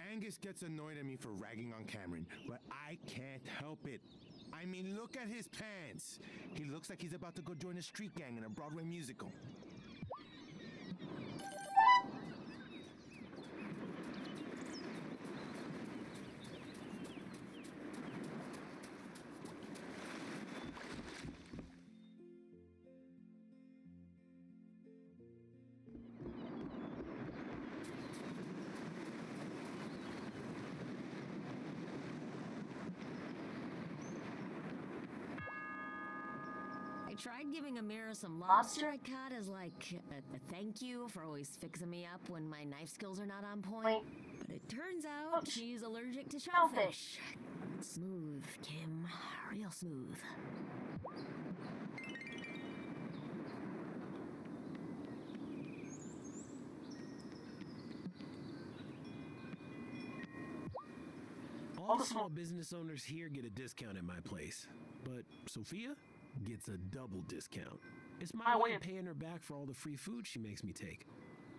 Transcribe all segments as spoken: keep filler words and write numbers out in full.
Angus gets annoyed at me for ragging on Cameron, but I can't help it. I mean, look at his pants. He looks like he's about to go join a street gang in a Broadway musical. Tried giving Amira some lobster I caught as like a, a thank you for always fixing me up when my knife skills are not on point. But it turns out Ouch. she's allergic to Shellfish. shellfish. Smooth, Kim. Real smooth. All the small business owners here get a discount at my place, but Sophia gets a double discount. It's my I way win. of paying her back for all the free food she makes me take.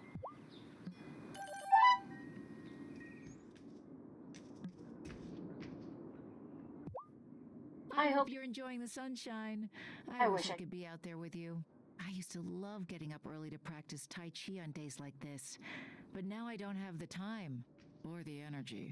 I hope you're enjoying the sunshine. I, I wish wish I I- could be out there with you. I used to love getting up early to practice Tai Chi on days like this, but now I don't have the time or the energy.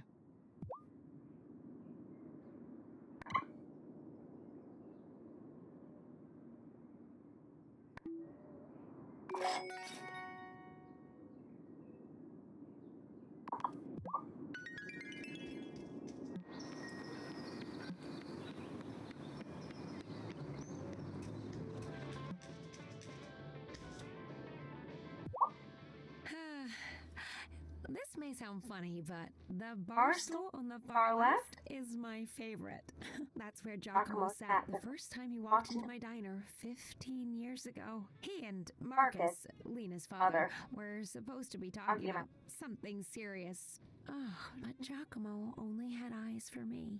This may sound funny, but the bar Bar stool on the far far left? left is my favorite. That's where Giacomo Giacomo sat sat the the first time he walked walked into into- my diner fifteen years ago. He and Marcus, Marcus, Lena's father, father, were supposed to be talking arguing about something serious. Oh, but Giacomo only had eyes for me.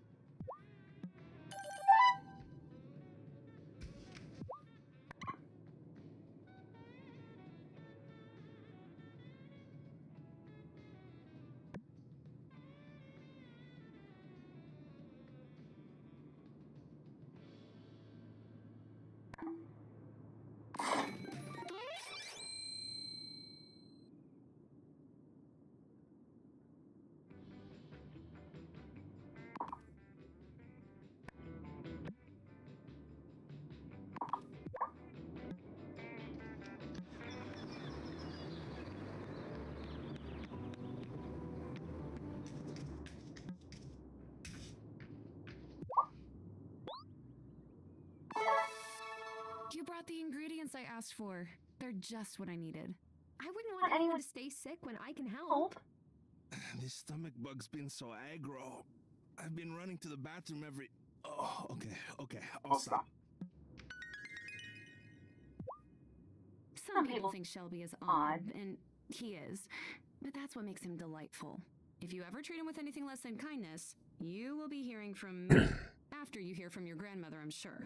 You brought the ingredients I asked for. They're just what I needed. I wouldn't Want want anyone anyone- to stay sick when I can help. Hope. This stomach bug's been so aggro. I've been running to the bathroom every... Oh, okay, okay, I'll I'll stop. Some, Some people, people think Shelby is odd. odd, and he is. But that's what makes him delightful. If you ever treat him with anything less than kindness, you will be hearing from me after you hear from your grandmother, I'm sure.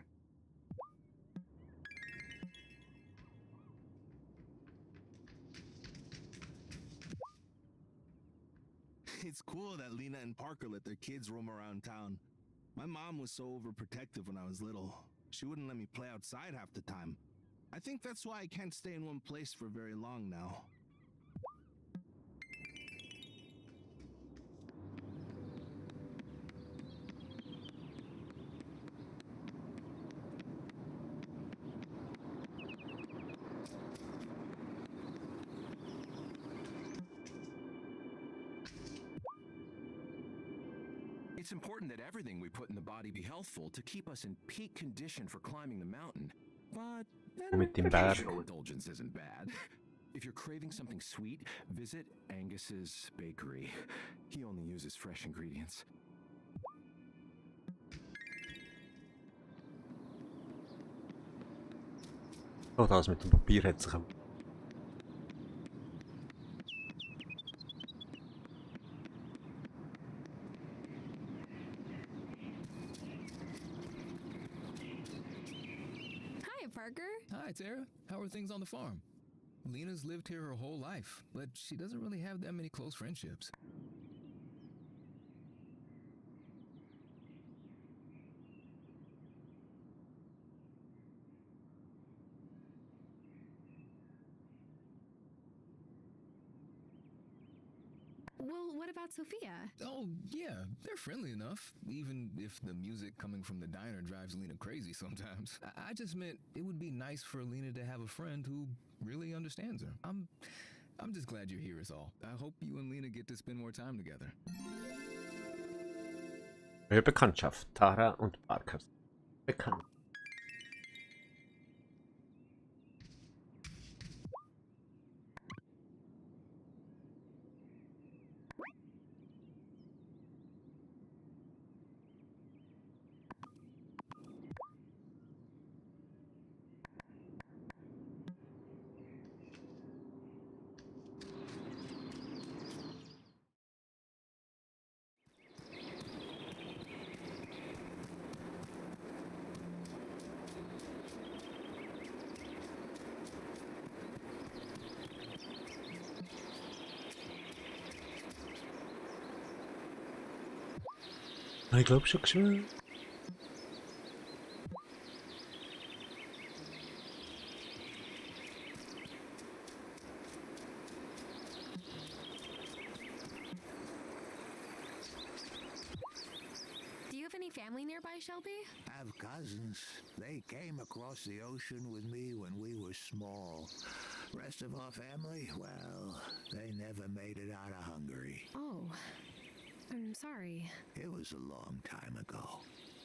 It's cool that Lena and Parker let their kids roam around town. My mom was so overprotective when I was little. She wouldn't let me play outside half the time. I think that's why I can't stay in one place for very long now. It's important that everything we put in the body be healthful to keep us in peak condition for climbing the mountain. But then Mittin Berg. occasional indulgence isn't bad. If you're craving something sweet, visit Angus's bakery. He only uses fresh ingredients. Oh, trouwens met een papierretsel. Hi, Parker. Hi, Tara. How are things on the farm? Lena's lived here her whole life, but she doesn't really have that many close friendships. Well, what about Sophia? Oh, yeah, they're friendly enough, even if the music coming from the diner drives Lena crazy sometimes. I, I just meant it would be nice for Lena to have a friend who really understands her. I'm I'm just glad you're here is all. I hope you and Lena get to spend more time together. Neue Bekanntschaft. Tara und Barker. Bekannt. Ich glaube schon geschwind. Do you have any family nearby, Shelby? Have cousins. They came across the ocean with me when we were small. Rest of our family, well, they never made it out of Hungary. Oh, I'm sorry. It was a long time ago.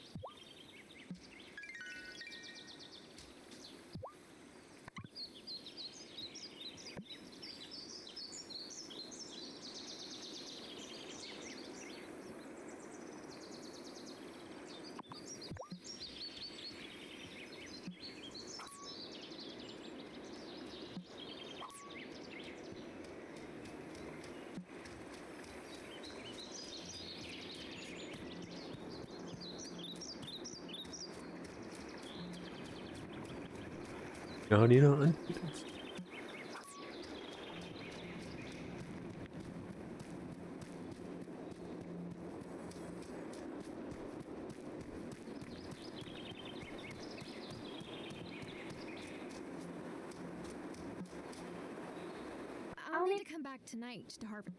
Ja, Nina an. I'll need to come back tonight to Harvard.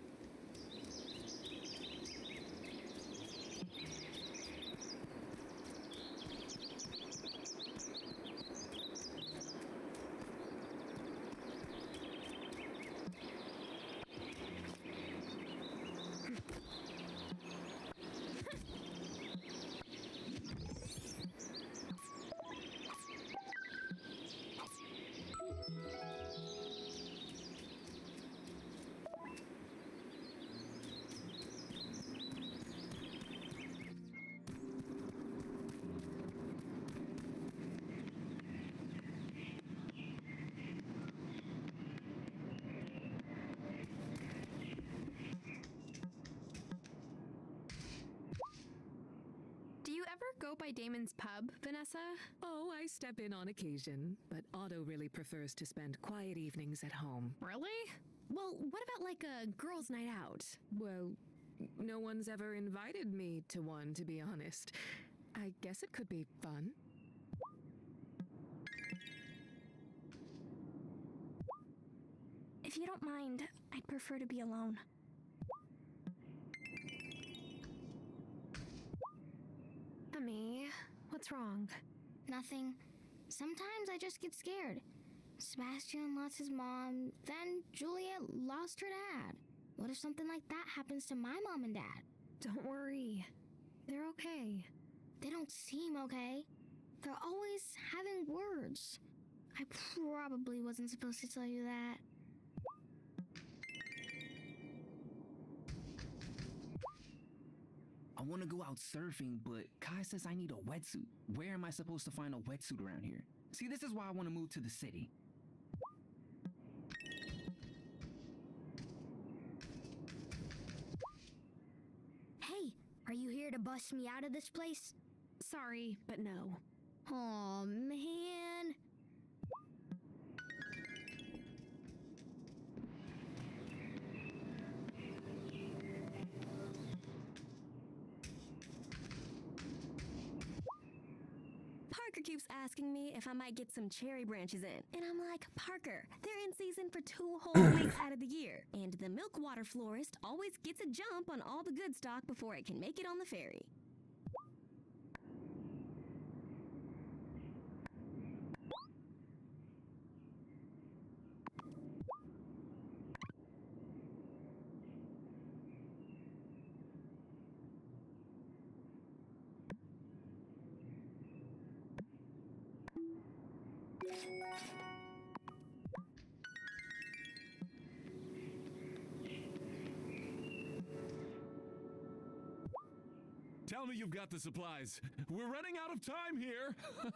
Do you ever go by Damon's pub, Vanessa? Oh, I step in on occasion, but Otto really prefers to spend quiet evenings at home. Really? Well, what about like a girls' night out? Well, no one's ever invited me to one, to be honest. I guess it could be fun. If you don't mind, I'd prefer to be alone. Emmy, what's wrong? Nothing. Sometimes I just get scared. Sebastian lost his mom, then Juliet lost her dad. What if something like that happens to my mom and dad? Don't worry. They're okay. They don't seem okay. They're always having words. I probably wasn't supposed to tell you that. I want to go out surfing, but Kai says I need a wetsuit. Where am I supposed to find a wetsuit around here? See, this is why I want to move to the city. Hey, are you here to bust me out of this place? Sorry, but no. Aw, man. Parker keeps asking me if I might get some cherry branches in. And I'm like, Parker, they're in season for two whole weeks out of the year. And the milk water florist always gets a jump on all the good stock before it can make it on the ferry. Tell me you've got the supplies. We're running out of time here.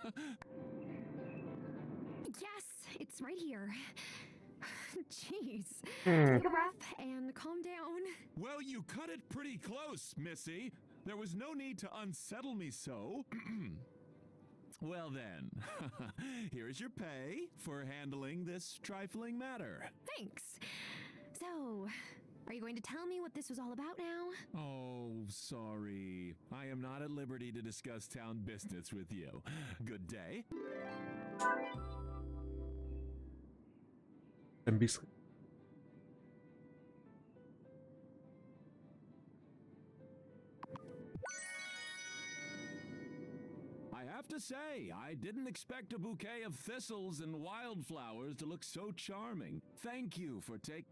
Yes, it's right here. Jeez. Hmm. Take a breath and calm down. Well, you cut it pretty close, Missy. There was no need to unsettle me so. Well then, here is your pay for handling this trifling matter. Thanks. So, are you going to tell me what this was all about now? Oh, sorry. I am not at liberty to discuss town business with you. Good day. Ein bisschen. I have to say, I didn't expect a bouquet of thistles and wildflowers to look so charming. Thank you for taking...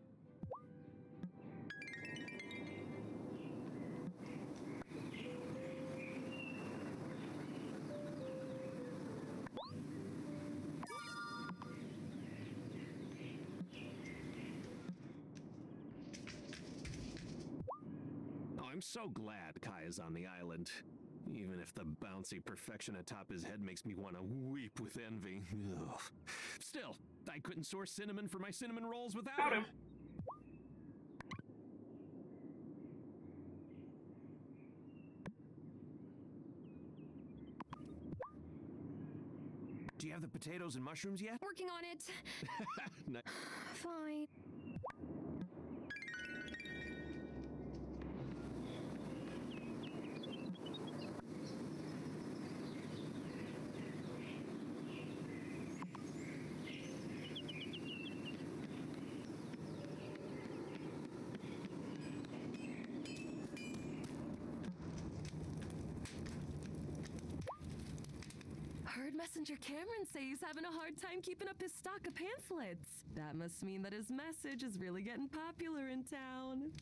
I'm so glad Kai is on the island. Even if the bouncy perfection atop his head makes me want to weep with envy. Ugh. Still, I couldn't source cinnamon for my cinnamon rolls without him. Do you have the potatoes and mushrooms yet? Working on it. No. Fine. Heard Messenger Cameron say he's having a hard time keeping up his stock of pamphlets. That must mean that his message is really getting popular in town.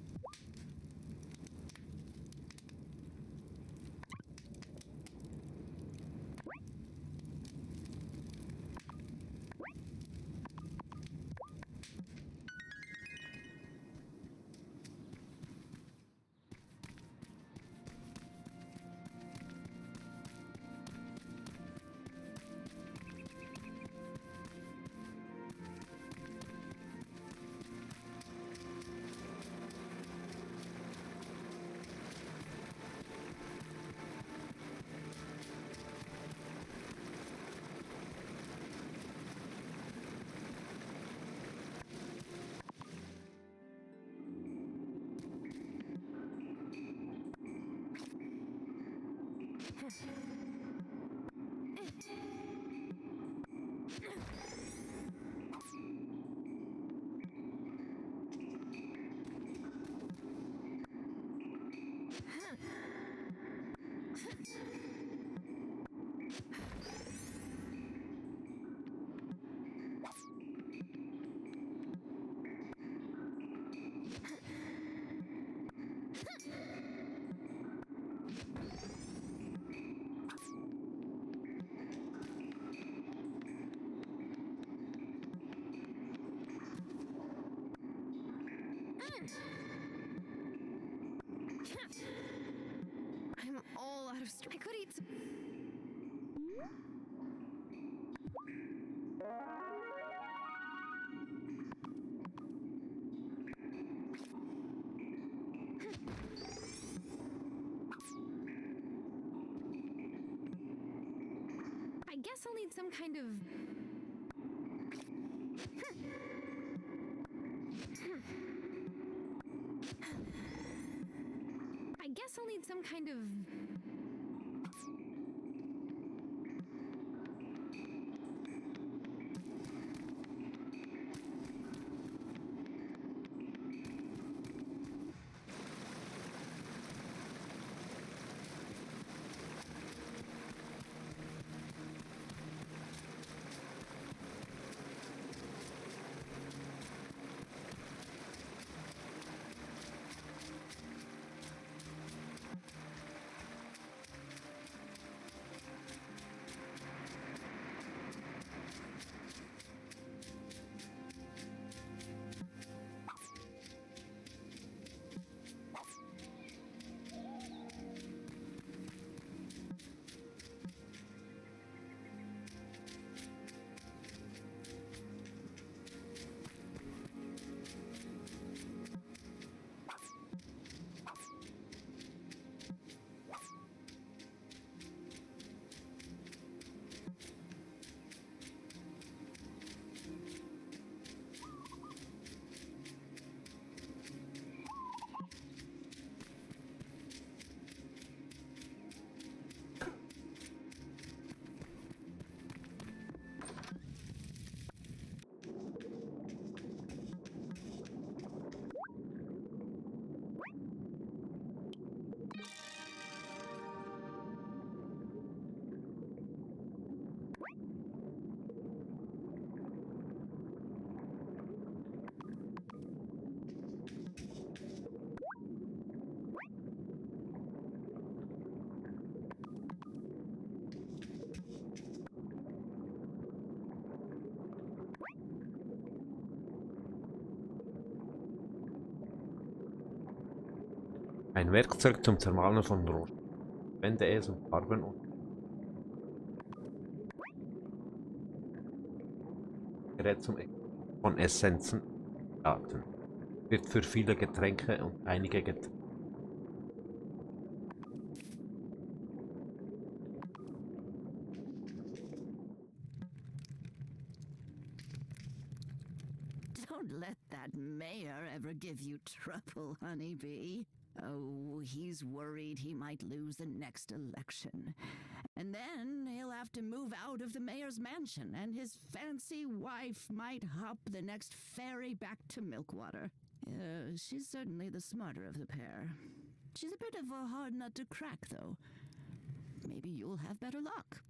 I'm all out of strength. I could eat some... I guess I'll need some kind of... I guess I'll need some kind of... Ein Werkzeug zum Zermahlen von Rost. Wende es und Farben und Gerät zum Extrahieren von Essenzen Daten. Wird für viele Getränke und einige Getränke. Don't let that mayor ever give you trouble, honeybee. Oh, he's worried he might lose the next election. And then he'll have to move out of the mayor's mansion, and his fancy wife might hop the next ferry back to Milkwater. Uh, she's certainly the smarter of the pair. She's a bit of a hard nut to crack, though. Maybe you'll have better luck.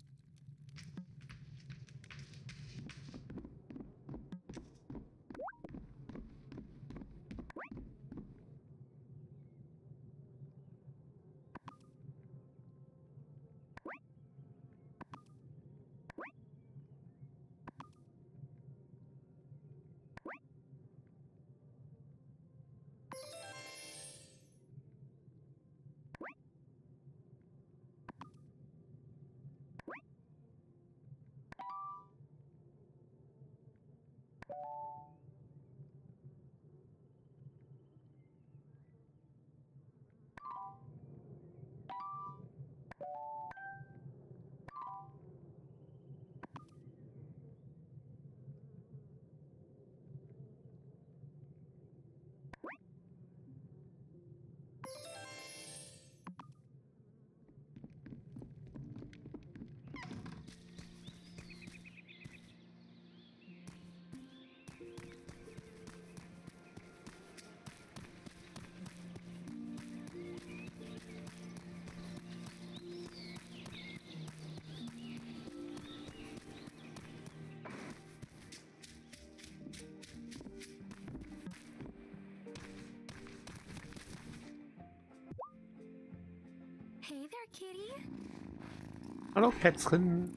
Hey there, kitty. Hallo Kätzchen.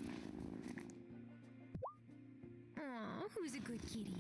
Aw, who's a good kitty?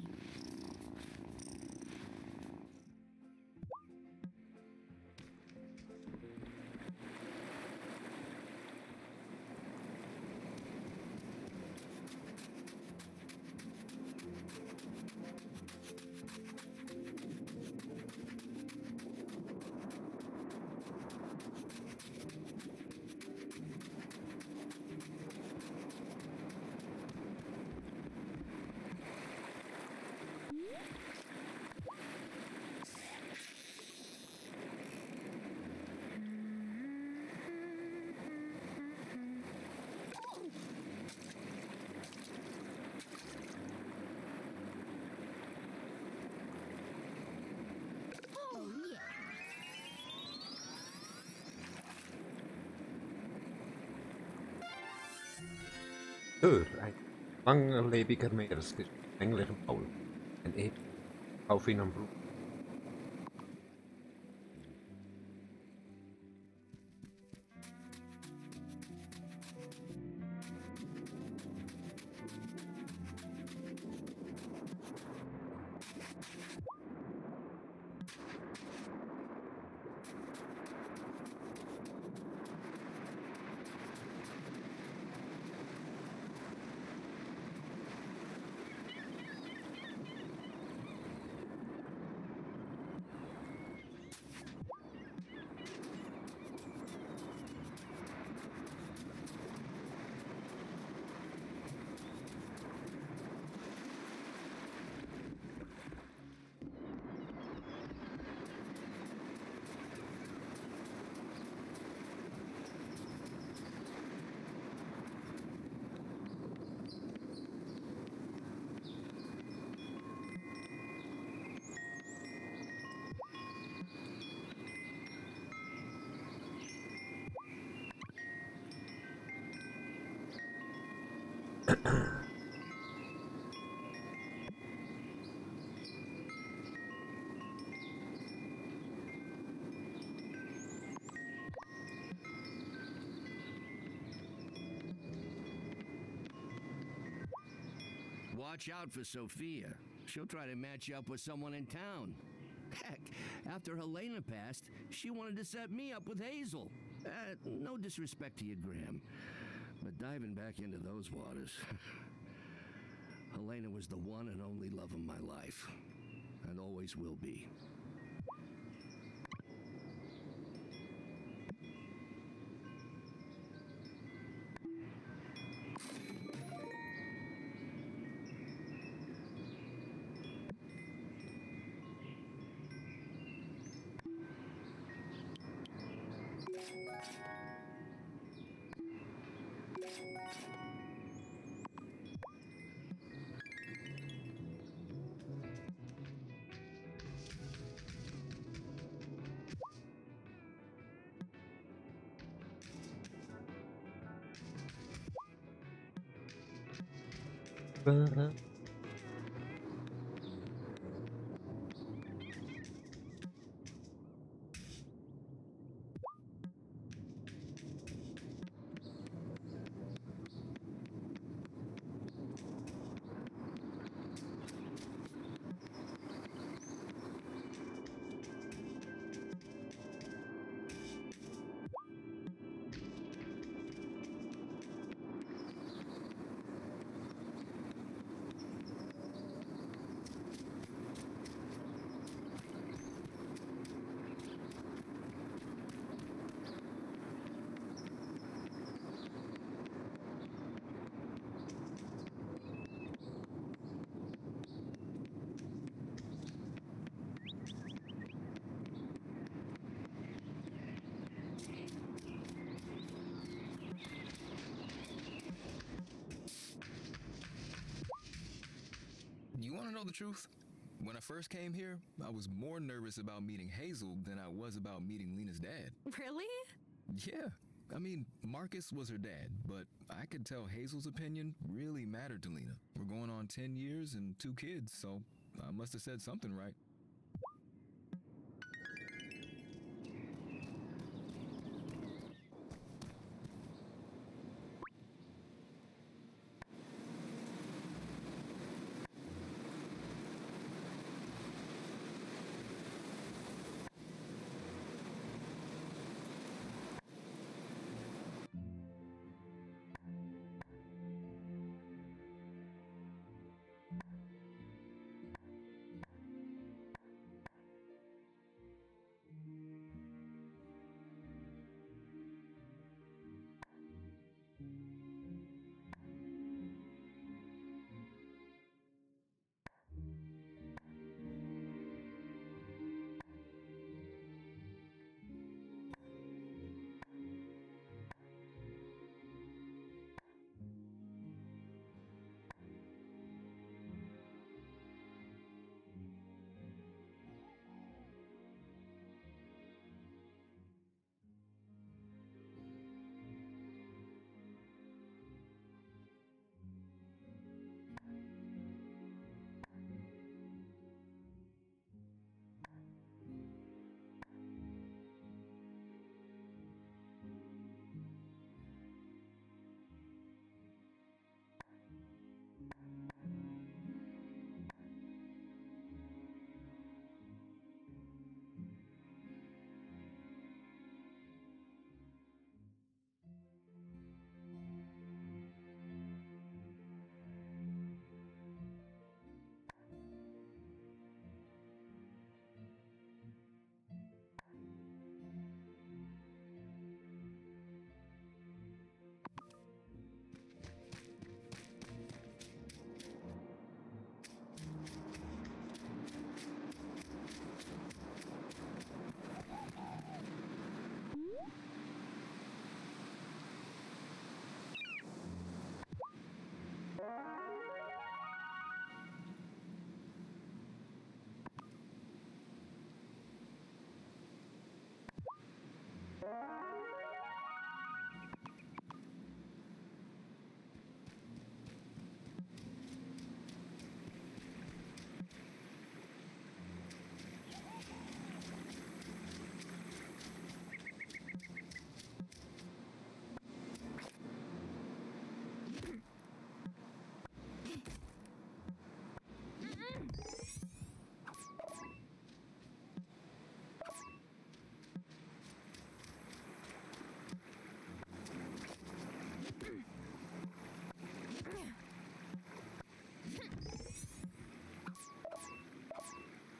Hör, ein langlebiger Meeresfisch, länglichem Maul. Ein Eb auf ihn am Blut. Watch out for Sophia. She'll try to match you up with someone in town. Heck, after Helena passed, she wanted to set me up with Hazel. Uh, no disrespect to you, Graham, but diving back into those waters, Helena was the one and only love of my life, and always will be. Uh-huh. You want to know the truth? When I first came here, I was more nervous about meeting Hazel than I was about meeting Lena's dad. Really? Yeah. I mean, Marcus was her dad, but I could tell Hazel's opinion really mattered to Lena. We're going on ten years and two kids, so I must have said something right.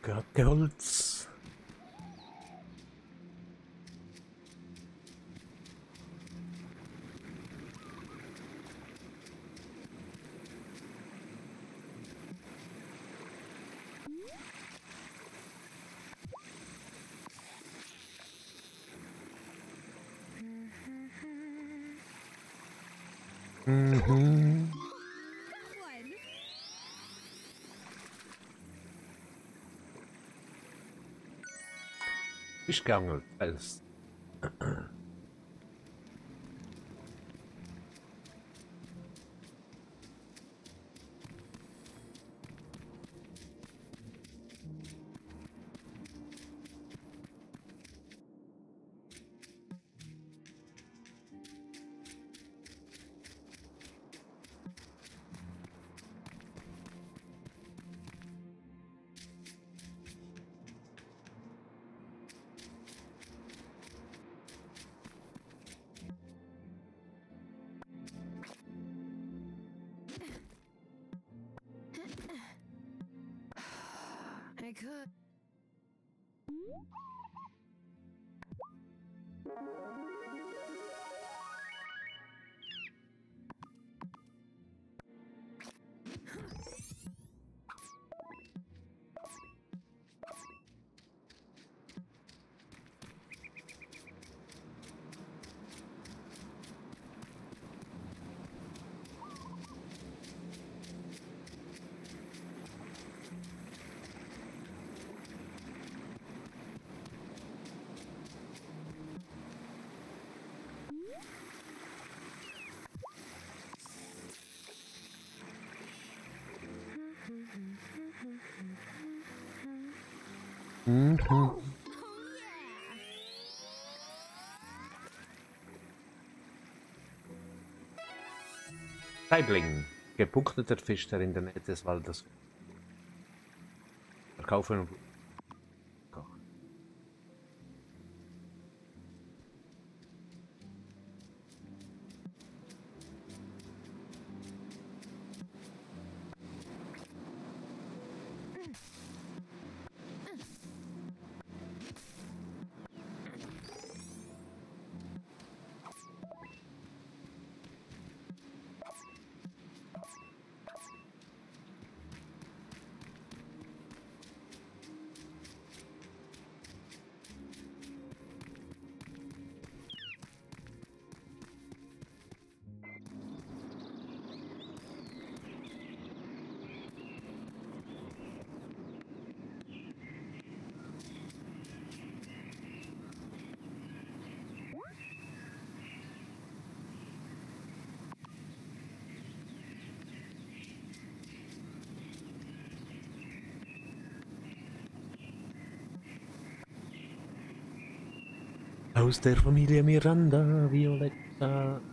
Gehölz. Mhm. Ist gegangen, als I could. Mhm. Saibling. Gepunkteter Fisch, der in der Nähe des Waldes. Verkaufen und kochen. Aus der Familie Miranda, Violetta.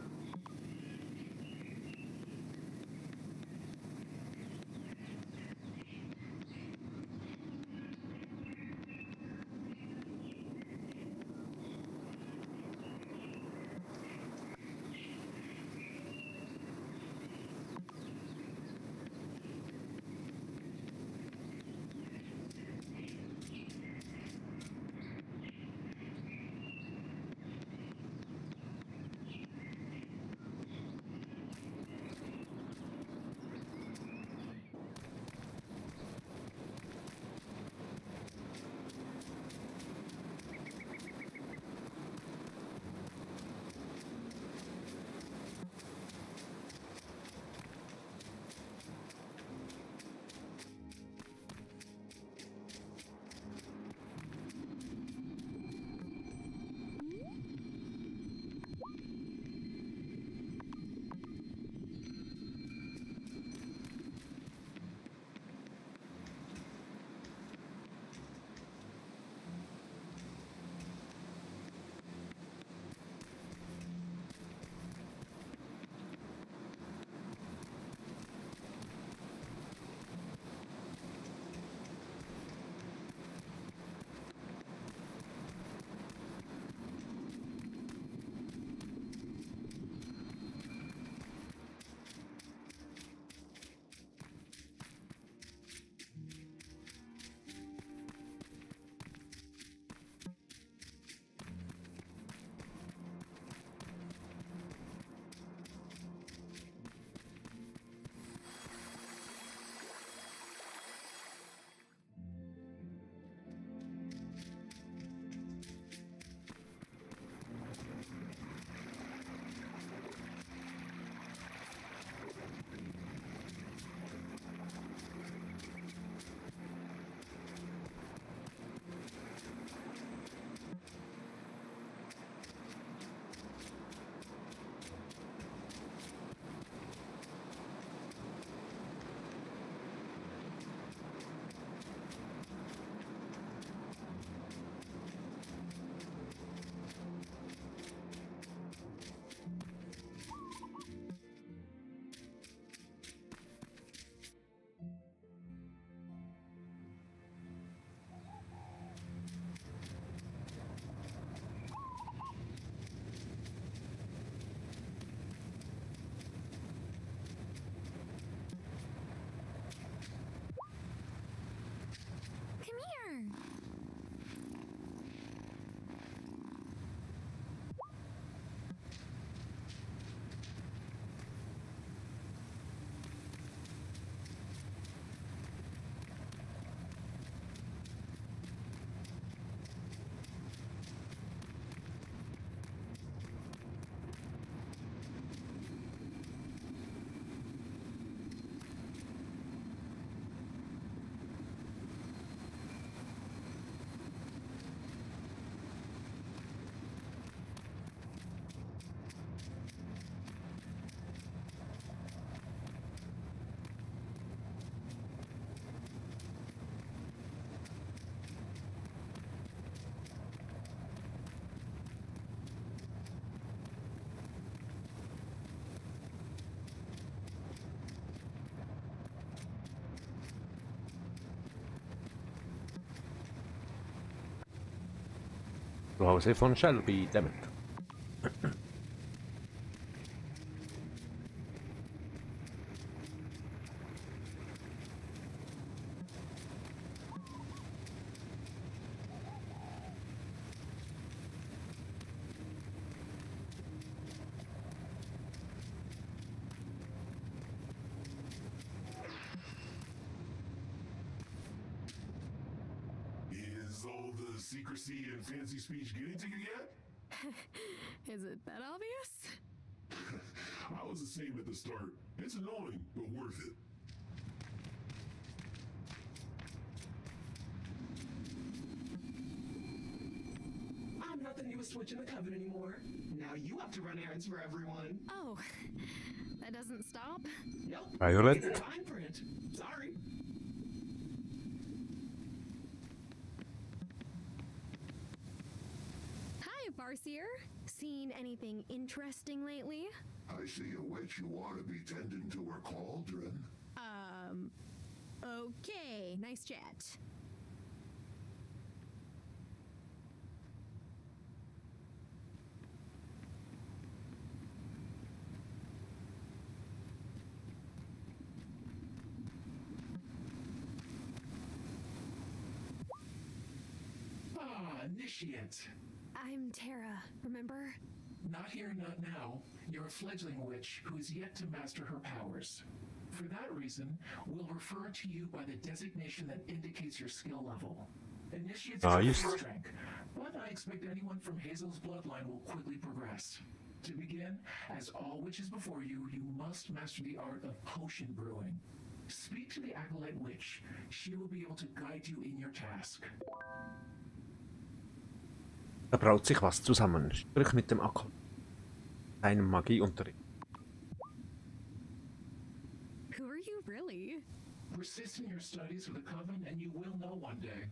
Zuhause von Shelby, dammit. Is all the secrecy and fancy speech getting to you yet? Is it that obvious? I was the same at the start. It's annoying, but worth it. I'm not the newest witch in the coven anymore. Now you have to run errands for everyone. Oh, that doesn't stop? Nope. Violet? It's a fine print. Sorry. Hi, Farseer. Seen anything interesting lately? I see a witch who ought to be tending to her cauldron. Um, okay. Nice chat. Ah, initiate. I'm Tara, remember? Not here, not now. You're a fledgling witch who is yet to master her powers. For that reason, we'll refer to you by the designation that indicates your skill level. Initiate's Ah, current just- rank, but I expect anyone from Hazel's bloodline will quickly progress. To begin, as all witches before you, you must master the art of potion brewing. Speak to the Acolyte Witch. She will be able to guide you in your task. Da braut sich was zusammen. Sprich mit dem Akku. Einem Magieunterricht. Who are you really? Persist in your studies for the Coven and you will know one day.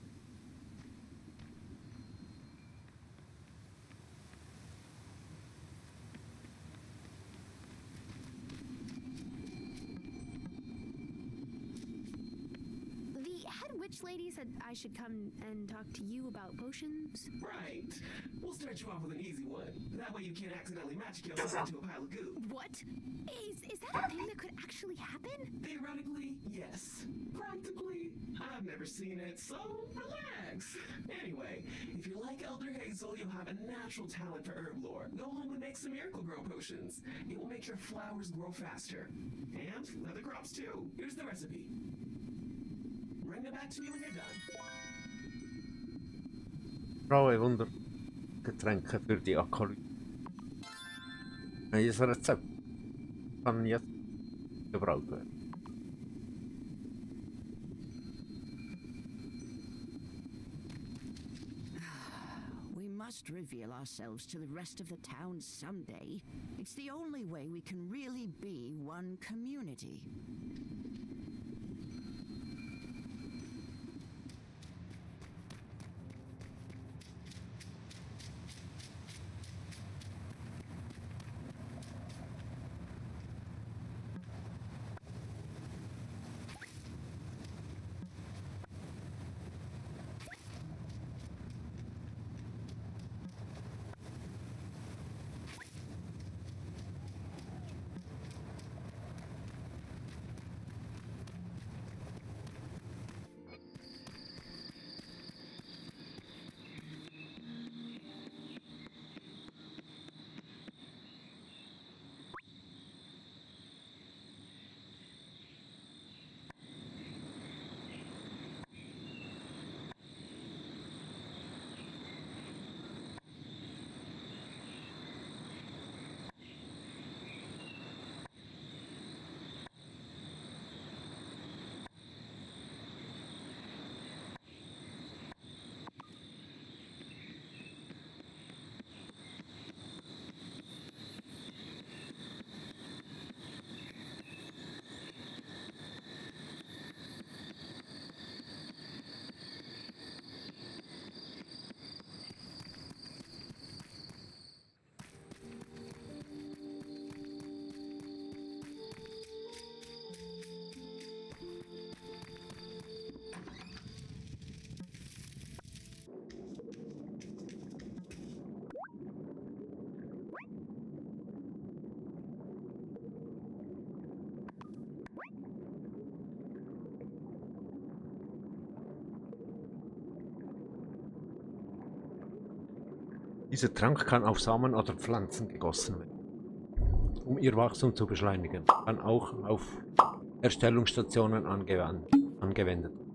The head witch lady said I should come and talk to you about potions. Right. We'll start you off with an easy one. That way you can't accidentally magic yourself into a pile of goo. What? Is is that a thing that could actually happen? Theoretically, yes. Practically, I've never seen it, so relax. Anyway, if you're like Elder Hazel, you'll have a natural talent for herb lore. Go home and make some miracle grow potions. It will make your flowers grow faster. And leather crops too. Here's the recipe. Bring it back to me when you're done. Braue Wunder. Getränke für die Akolyten. Dieses Rezept kann jetzt gebraucht werden. We must reveal ourselves to the rest of the town someday. It's the only way we can really be one community. Dieser Trank kann auf Samen oder Pflanzen gegossen werden, um ihr Wachstum zu beschleunigen. Kann auch auf Erstellungsstationen angewandt, angewendet werden.